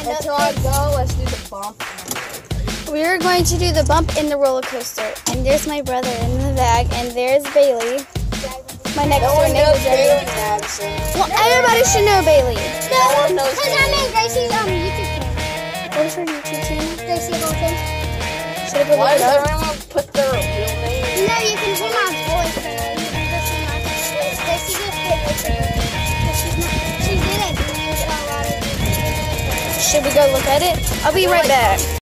Until I go, let's do the bump. We are going to do the bump in the roller coaster. And there's my brother in the bag, and there's Bailey. My next door neighbor. Well, everybody should know Bailey. No one knows Because I made Gracie's YouTube channel. What is her YouTube channel? Gracie Wilkins. Should I go Why look does it up? everyone put their real name? No, you can see my voice. You can just see my voice. Gracie just did it. She didn't use a lot of. Should we go look at it? I'll be right back.